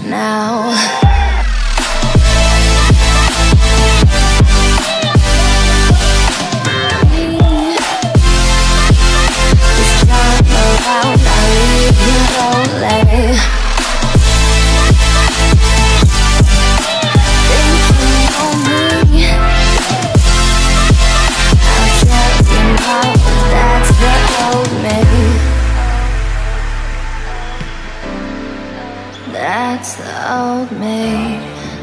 now. That's the old me.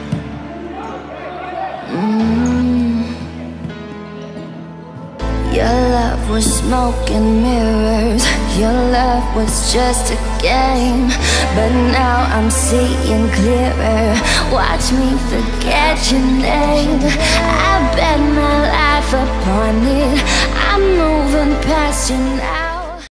Your love was smoke and mirrors. Your love was just a game. But now I'm seeing clearer. Watch me forget your name. I bet my life upon it. I'm moving past you now.